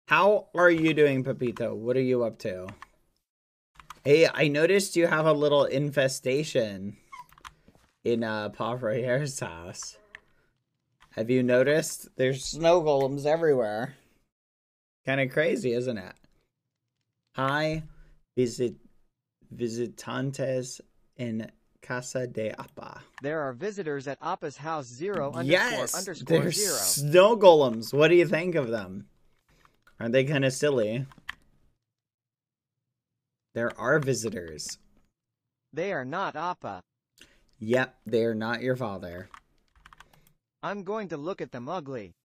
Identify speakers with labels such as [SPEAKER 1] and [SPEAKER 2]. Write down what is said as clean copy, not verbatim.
[SPEAKER 1] How are you doing, Pepito? What are you up to? Hey, I noticed you have a little infestation in Pav Roier's house. Have you noticed? There's snow golems everywhere. Kind of crazy, isn't it? Hi, visitantes in Casa de Apa.
[SPEAKER 2] There are visitors at Appa's house 0
[SPEAKER 1] Yes,
[SPEAKER 2] _
[SPEAKER 1] they're
[SPEAKER 2] 0.
[SPEAKER 1] snow golems. What do you think of them? Aren't they kind of silly? There are visitors.
[SPEAKER 2] They are not Appa.
[SPEAKER 1] Yep, they're not your father.
[SPEAKER 2] I'm going to look at them ugly.